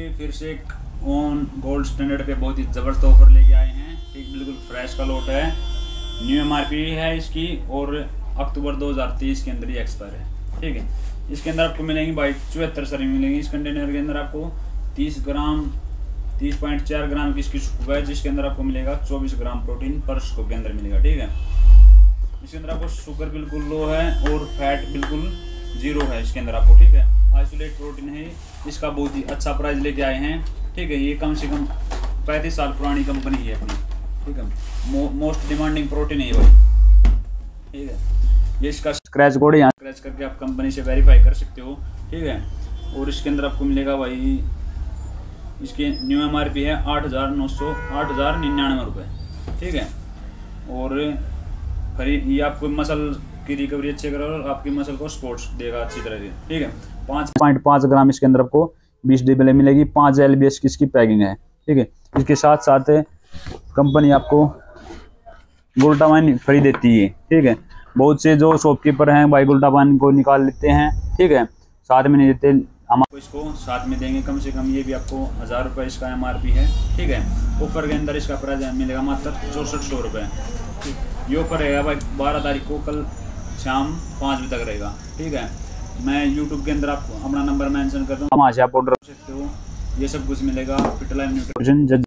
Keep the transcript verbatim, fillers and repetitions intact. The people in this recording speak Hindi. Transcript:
भाई फिर से एक ऑन गोल्ड स्टैंडर्ड पे बहुत ही ज़बरदस्त ऑफर लेके आए हैं। ठीक, बिल्कुल फ्रेश का लोट है, न्यू एमआरपी है इसकी और अक्टूबर दो हज़ार तेईस के अंदर ही एक्सपायर है। ठीक है, इसके अंदर आपको मिलेंगी भाई चौहत्तर सर्विंग मिलेंगी। इस कंटेनर के अंदर आपको तीस ग्राम तीस पॉइंट चार ग्राम की इसकी स्कूप है, जिसके अंदर आपको मिलेगा चौबीस ग्राम प्रोटीन पर स्कूप के अंदर मिलेगा। ठीक है, इसके अंदर आपको शुगर बिल्कुल लो है और फैट बिल्कुल जीरो है इसके अंदर आपको। ठीक है, आइसोलेट प्रोटीन है, इसका बहुत ही अच्छा प्राइस लेके आए हैं। ठीक है, ये कम से कम पैंतीस साल पुरानी कंपनी है अपनी। ठीक है, मो, मोस्ट डिमांडिंग प्रोटीन है ये भाई। ठीक है, ये इसका स्क्रैच कोड है, यहाँ स्क्रैच करके आप कंपनी से वेरीफाई कर सकते हो। ठीक है, और इसके अंदर आपको मिलेगा भाई, इसकी न्यू एम आर पी है आठ हज़ार नौ सौ आठ हज़ार निन्यानवे रुपये। ठीक है, और फिर ये आपको मसल की रिकवरी अच्छी करेगा और आपकी मसल को स्पोर्ट्स देगा अच्छी तरह से। ठीक है, पाँच पॉइंट पाँच ग्राम इसके अंदर आपको बीस डिबल मिलेगी, पाँच एल बी एस की इसकी पैकिंग है। ठीक है, इसके साथ साथ कंपनी आपको गुल्टामाइन फ्री देती है। ठीक है, बहुत से जो शॉपकीपर हैं भाई गुल्टामाइन को निकाल लेते हैं। ठीक है, साथ में नहीं देते, हम आपको इसको साथ में देंगे। कम से कम ये भी आपको हज़ार रुपये इसका एम आर पी है। ठीक है, ऑफर के अंदर इसका प्राइस मिलेगा मात्र चौंसठ सौ रुपये। ये ऑफर रहेगा भाई बारह तारीख को, कल शाम पाँच बजे तक रहेगा। ठीक है, मैं यूट्यूब के अंदर आपको अपना नंबर मेंशन कर दूँ, वहाँ से आप ऑर्डर कर सकते हो। ये सब कुछ मिलेगा फिट लाइफ न्यूट्रिशन।